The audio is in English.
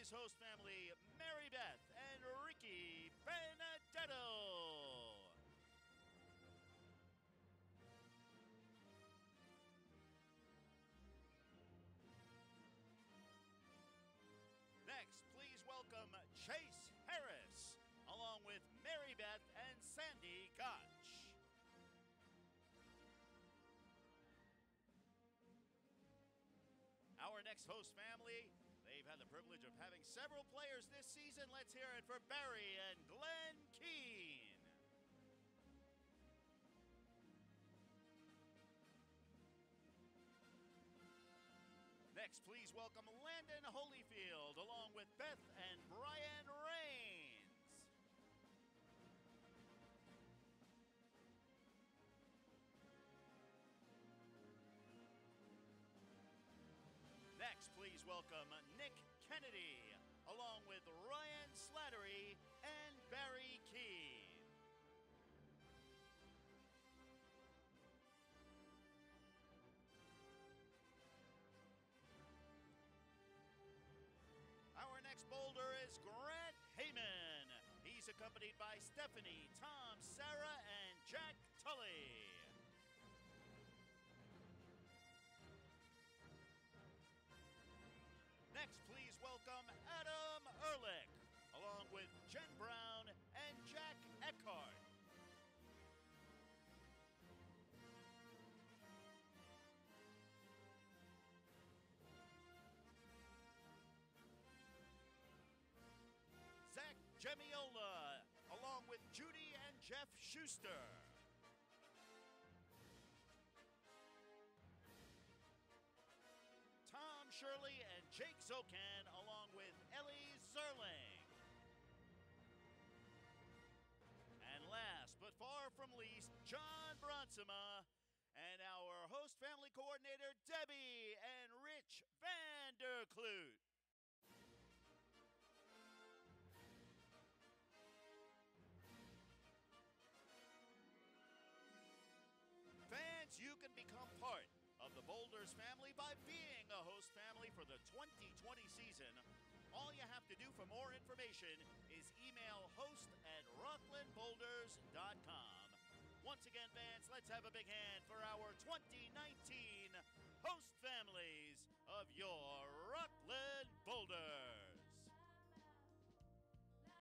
next host family, Mary Beth and Ricky Benedetto. Next, please welcome Chase Harris, along with Mary Beth and Sandy Koch. Our next host family, they've had the privilege of having several players this season. Let's hear it for Barry and Glenn Keane. Next, please welcome Landon Holyfield, along with Beth and Brian Rains. Next, please welcome Nick Kennedy, along with Ryan Slattery and Barry Keane. Our next boulder is Grant Heyman. He's accompanied by Stephanie, Tom, Sarah, and Jack Tully. Next, please welcome Adam Ehrlich, along with Jen Brown and Jack Eckhart. Zach Gemiola, along with Judy and Jeff Schuster. Tom Shirley and Jake Zokan, along with Ellie Zerling. And last but far from least, John Bronsema, and our host family coordinator, Debbie and Rich Vanderkloot. Fans, you can become part of the Boulders family by being a host family for the 2020 season. All you have to do for more information is email host@rocklandboulders.com. Once again, fans, let's have a big hand for our 2019 host families of your Rockland Boulders.